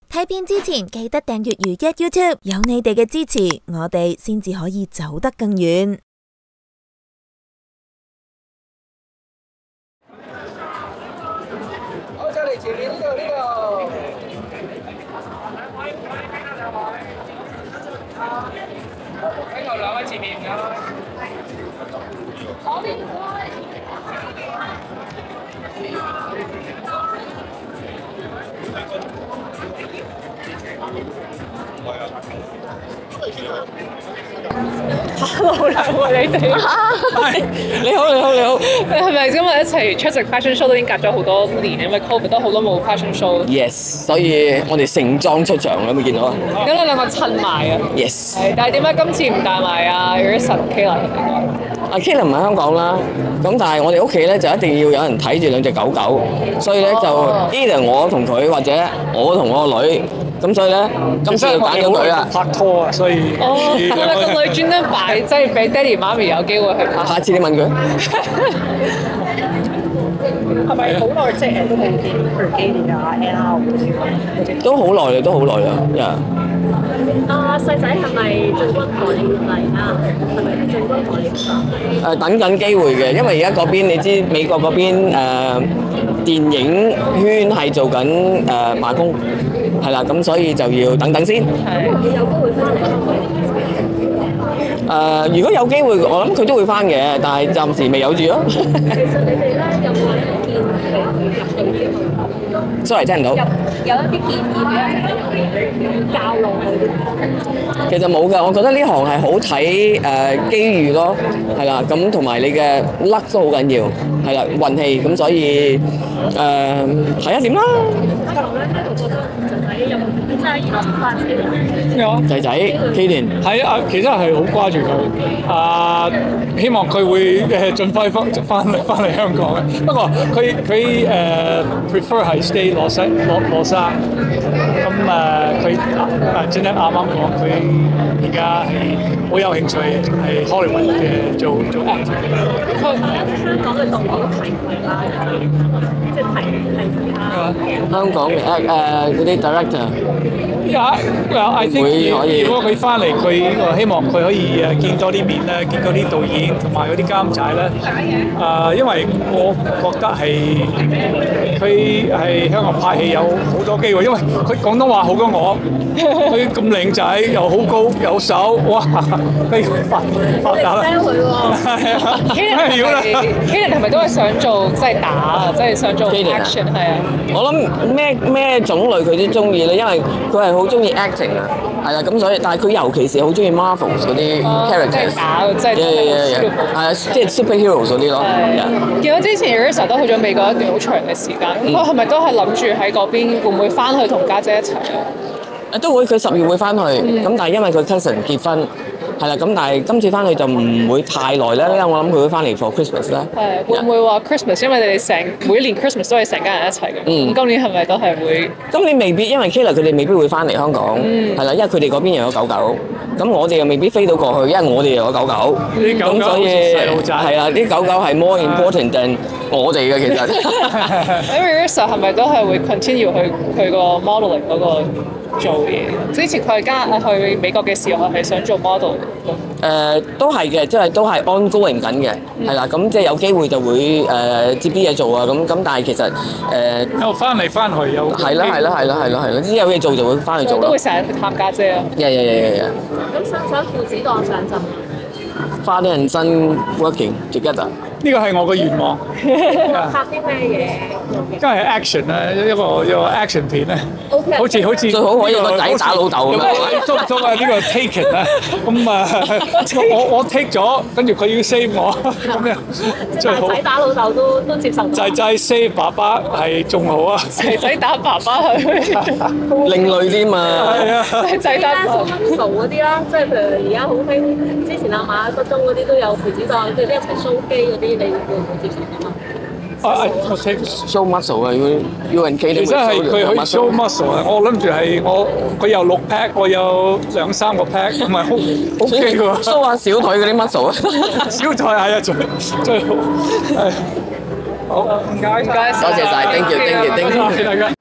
睇片之前記得訂閱如一 YouTube， 有你哋嘅支持，我哋先至可以走得更遠。 好，再嚟前面呢度。喺度兩位前面㗎。左邊 Hello 兩位你哋，你好，你係咪今日一齊出席 fashion show 都已經隔咗好多年，因為 Covid 都好多冇 fashion show。 Yes， 所以我哋盛裝出場，有冇見到啊？ 咁你兩個襯埋啊 ？Yes。 但係點解今次唔帶埋啊 Erisa Kayla 嚟㗎？ 阿 Kayla 唔喺香港啦，咁但係我哋屋企咧就一定要有人睇住兩隻狗狗，所以咧就 either 我同佢或者我同我個女，咁所以咧今次要揀咗佢啦。 拍拖啊，所以係咪個女專登擺即係俾爹哋媽咪有機會去拍？ 下次你問佢。 係咪好耐即係都冇見佢幾年啊 Anna 嗰啲？ 都好耐啦，都好耐啦， 細仔係咪進軍台嚟啊？係咪進軍台嚟？ 等緊機會嘅，因為而家嗰邊你知美國嗰邊電影圈係做緊罷工，係啦，咁所以就要等等先。 係。你有機會翻嚟香港？ 如果有機會，我諗佢都會翻嘅，但係暫時未有住咯。 其實你哋咧有冇一啲建議入去呢度 ？Sorry，聽唔到。 有一啲建議俾教路去。 其實冇㗎，我覺得呢行係好睇機遇咯，係啦，咁同埋你嘅 luck 都好緊要，係啦，運氣，咁所以睇下點啦。仔仔 Kaden 係啊，其實係好掛住佢啊，希望佢會盡快翻嚟香港嘅。不過佢prefer 係 stay 羅生，咁佢真係啱啱講，佢而家係好有興趣係 Hollywood 嘅做 actor。 香港嘅導演提佢啦，即係提香港嘅嗰啲 director。 I think 如果佢翻嚟，佢希望佢可以見多啲面咧，見多啲導演同埋嗰啲監製咧。因為我覺得佢係香港拍戲有好多機會，因為佢廣東話好過我，佢咁靚仔又好高有手，哇！佢發達啦。係啊 Kaden 係咪都係想做即係打啊，即係想做 action 係啊？ 我諗咩種類佢都中意咧，因為佢係好中意 acting 啊，係啦，咁所以但係佢尤其是好中意 Marvel 嗰啲 characters， 即係係即係 superheroes 嗰啲咯。 見到之前 Erisa 都去咗美國一段好長嘅時間，佢係咪都係諗住喺嗰邊會唔會翻去同家姐一齊啊？ 都會，佢10月會翻去，咁但係因為佢 cousin 結婚。係啦，咁但係今次翻去就唔會太耐啦，因為我諗佢會翻嚟 for Christmas 啦。 係會唔會話 Christmas？ 因為你哋每年 Christmas 都係成家人一齊嘅。咁今年係咪都係會？今年未必，因為 Kayla 佢哋未必會翻嚟香港。係啦，因為佢哋嗰邊又有狗狗，咁我哋又未必飛到過去，因為我哋又有狗狗。 啲狗狗好似細路仔。 係啦，啲狗狗係 more important than 我哋嘅其實。 咁 Erisa 係咪都係會 continue 佢個 modeling 嗰個做嘢？之前佢去美國嘅時候係想做 model。 都係嘅，即係都係 ongoing 緊嘅，係啦，咁即係有機會就會接啲嘢做啊，咁但係其實又翻嚟翻去有係啦，啲有嘢做就會翻去做咯。 都會成日去探家姐啊。 咁想唔想父子檔上陣 ？Father and son working together。 呢個係我嘅願望。 拍啲咩嘢？ 因為 action 咧，一個 action 片咧，好似最好可以個仔打老豆咁樣。 捉唔捉啊？呢個 taken 啊，咁我 take 咗，跟住佢要 save 我，咁樣最好。 仔打老豆都接受到。 仔 save 爸爸係仲好啊。 仔打爸爸去。 另類啲嘛。 係啊。 仔打爸爸。 muscle 嗰啲啦，即係譬如而家好興，之前馬一分鐘嗰啲都有父子檔，即係一齊 show 機嗰啲，你會唔會接受到啊？ 我 take show muscle 啊，要人企。 其實係佢可以 show muscle 啊！我諗住係佢有6 pack， 我有2-3個 pack， 唔係好 OK 喎。 show 下小腿嗰啲 muscle 啊！ 小腿係啊，最好係。好，唔該， 多謝晒，thank you，大家。